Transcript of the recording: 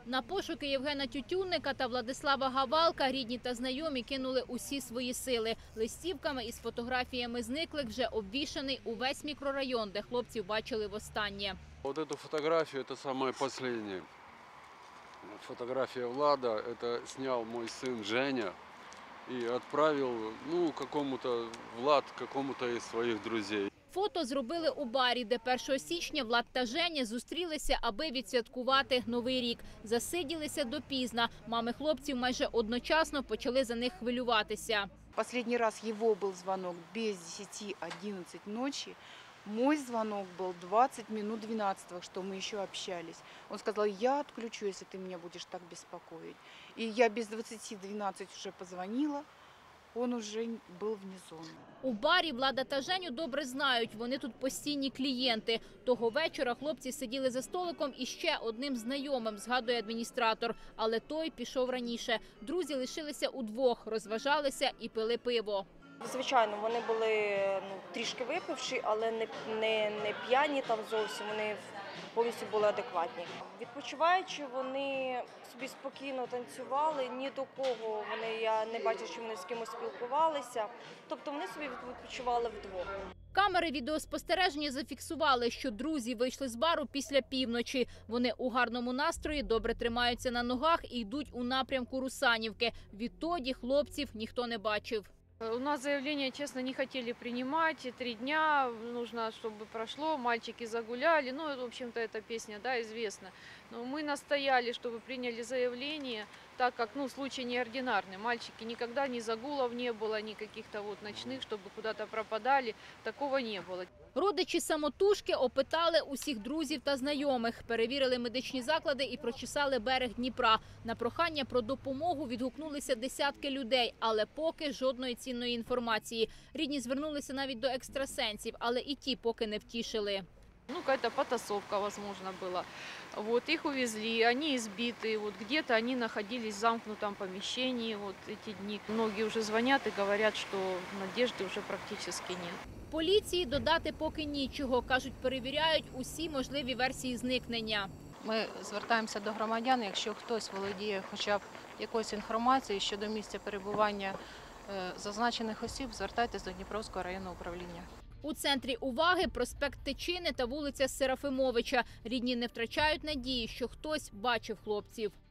На пошуки Євгена Тютюнника та Владислава Гавалка рідні та знайомі кинули усі свої сили. Листівками із фотографіями зниклих вже обвішаний увесь мікрорайон, де хлопців бачили востаннє. Вот эту фотографию, это самая последняя фотография Влада. Это снял мой сын Женя и отправил, Влад какому-то из своих друзей. Фото зробили у барі, де 1 січня Влад та Женя зустрілися, аби відсвяткувати Новий рік. Засиділися допізна. Мами хлопців майже одночасно почали за них хвилюватися. Последний раз его был звонок без 10-11 ночи. Мой звонок был 20 минут 12, что мы еще общались. Он сказал: я отключу, если ты меня будешь так беспокоить. И я без 20-12 уже позвонила. Он уже був вне зони. У барі Влада та Женю добре знають, вони тут постійні клієнти. Того вечора хлопці сиділи за столиком із ще одним знайомим, згадує адміністратор. Але той пішов раніше. Друзі лишилися удвох, розважалися і пили пиво. Звичайно, вони були трішки випивші, але не п'яні там зовсім, вони повністю були адекватні. Відпочиваючи, вони собі спокійно танцювали, ні до кого я не бачила, що вони з кимось спілкувалися. Тобто вони собі відпочивали вдвох. Камери відеоспостереження зафіксували, що друзі вийшли з бару після півночі. Вони у гарному настрої, добре тримаються на ногах і йдуть у напрямку Русанівки. Відтоді хлопців ніхто не бачив. У нас заявление, честно, не хотели принимать. 3 дня нужно, чтобы прошло, мальчики загуляли. В общем-то, эта песня, известна. Но мы настояли, чтобы приняли заявление, так как, случай неординарный. Мальчики никогда ни загулов не было, ни каких-то ночных, чтобы куда-то пропадали. Такого не было. Родичі самотужки опитали усіх друзів та знайомих, перевірили медичні заклади і прочесали берег Дніпра. На прохання про допомогу відгукнулися десятки людей, але поки жодної цінної інформації. Рідні звернулися навіть до екстрасенсів, але і ті поки не втішили. Какая-то потасовка, возможно, была. Их увезли, они избиты, где-то они находились в замкнутом помещении эти дни. Многие уже звонят и говорят, что надежды уже практически нет. Поліції додати поки нічого. Кажуть, перевіряють усі можливі версії зникнення. Ми звертаємося до громадян, якщо хтось володіє хоча б якоюсь інформацією щодо місця перебування зазначених осіб, звертайтесь до Дніпровського районного управління. У центрі уваги проспект Тичини та вулиця Серафимовича. Рідні не втрачають надії, що хтось бачив хлопців.